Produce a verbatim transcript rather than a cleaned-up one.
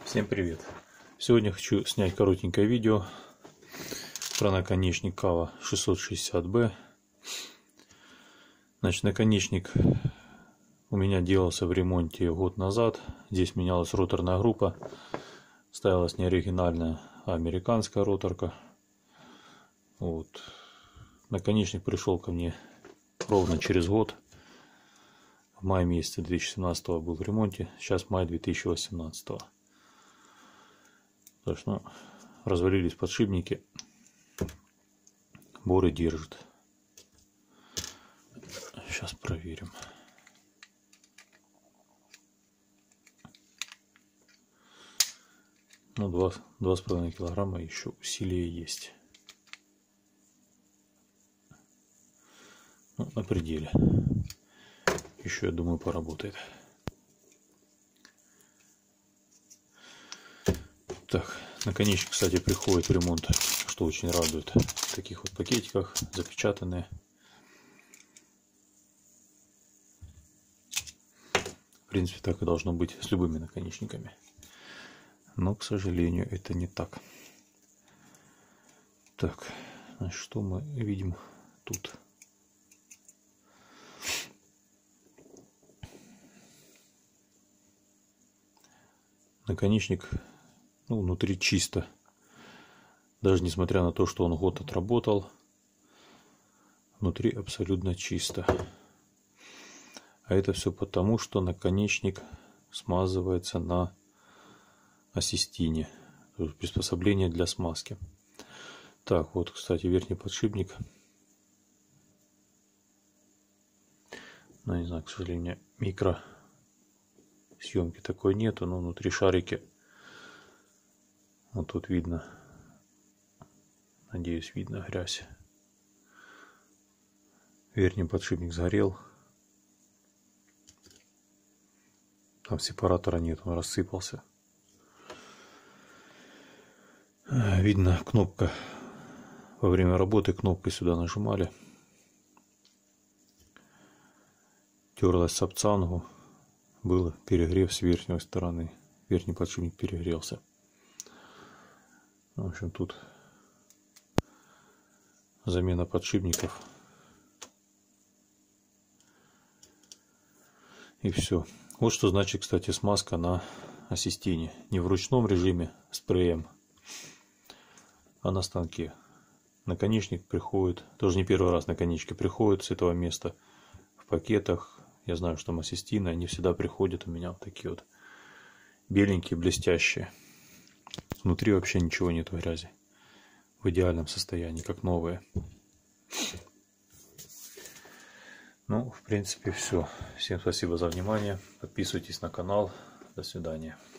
Всем привет! Сегодня хочу снять коротенькое видео про наконечник Кава шестьсот шестьдесят бэ. Значит, наконечник у меня делался в ремонте год назад. Здесь менялась роторная группа. Ставилась не оригинальная, а американская роторка. Вот. Наконечник пришел ко мне ровно через год. В мае месяце две тысячи семнадцатого был в ремонте. Сейчас май две тысячи восемнадцатого. Так что, ну, развалились подшипники. Боры держат. Сейчас проверим. Ну, два, два с половиной килограмма еще усилие есть. Ну, на пределе. Еще, я думаю, поработает. Так, наконечник, кстати, приходит в ремонт, что очень радует. В таких вот пакетиках, запечатанные. В принципе, так и должно быть с любыми наконечниками. Но, к сожалению, это не так. Так, значит, что мы видим тут? Наконечник, ну, внутри чисто. Даже несмотря на то, что он год отработал, внутри абсолютно чисто. А это все потому, что наконечник смазывается на ассистине. То есть приспособление для смазки. Так, вот, кстати, верхний подшипник. Ну, не знаю, к сожалению, микро съемки такой нету, но внутри шарики. Вот тут видно. Надеюсь, видно грязь. Верхний подшипник сгорел. Там сепаратора нет, он рассыпался. Видно, кнопка. Во время работы кнопкой сюда нажимали. Терлась сапцангу. Был перегрев с верхней стороны. Верхний подшипник перегрелся. В общем, тут замена подшипников. И все. Вот что значит, кстати, смазка на ассистине. Не в ручном режиме спреем, а на станке. Наконечник приходит, тоже не первый раз наконечники приходят с этого места в пакетах. Я знаю, что ассистины, они всегда приходят у меня вот такие вот беленькие, блестящие. Внутри вообще ничего нет грязи. В идеальном состоянии, как новые. Ну, в принципе, все. Всем спасибо за внимание. Подписывайтесь на канал. До свидания.